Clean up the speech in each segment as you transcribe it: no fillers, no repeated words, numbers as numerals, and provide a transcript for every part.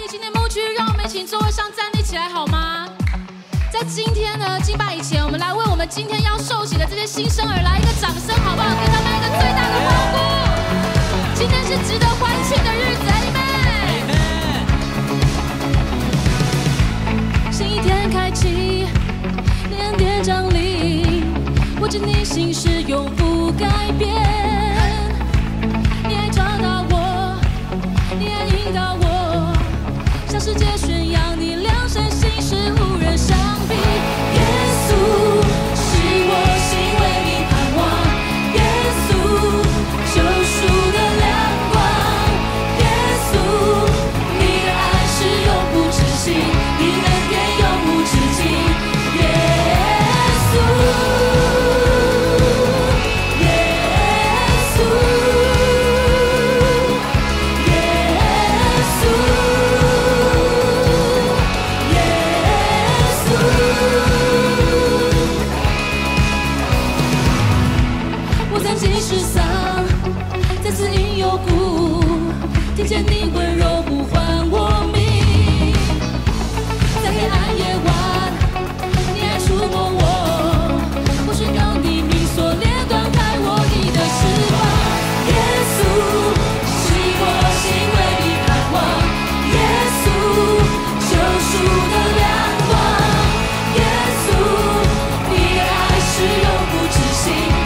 今天牧区，让我们一起座位上站立起来好吗？在今天呢敬拜以前，我们来为我们今天要受洗的这些新生儿来一个掌声，好不好？给他们一个最大的欢呼！今天是值得欢庆的日子，阿们。新一天开启，连点降临，我知你心事永不改变。你爱找到我，你爱引导我。 向世界宣扬你良善心事无人相比，耶稣是我心为你盼望，耶稣救赎的亮光，耶稣你的爱是永不止息，你恩典永无止境，耶稣，耶稣，耶稣。 我曾经失丧，再次因有故，听见你温柔呼唤我名。在黑暗夜晚，你爱触摸我，或是用你名锁链断开我你的翅膀。耶稣是我心为你盼望，耶稣救赎的亮光，耶稣你的爱是永不止息。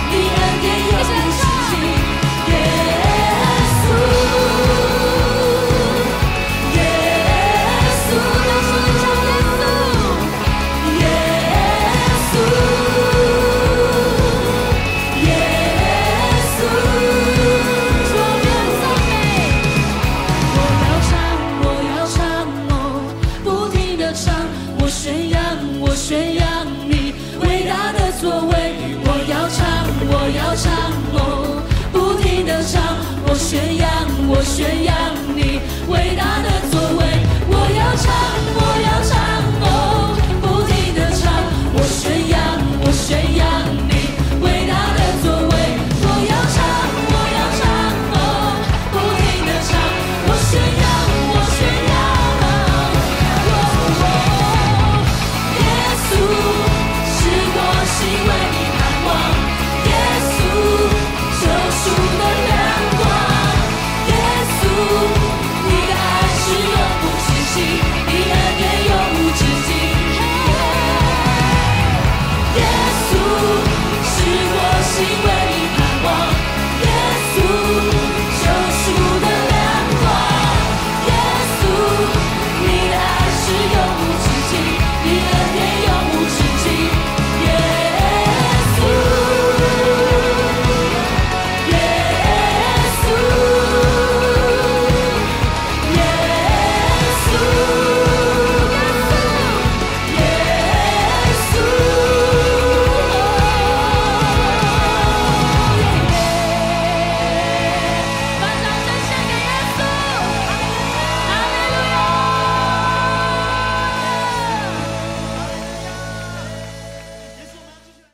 宣扬你伟大的作为，我要唱哦，不停地唱，我宣扬。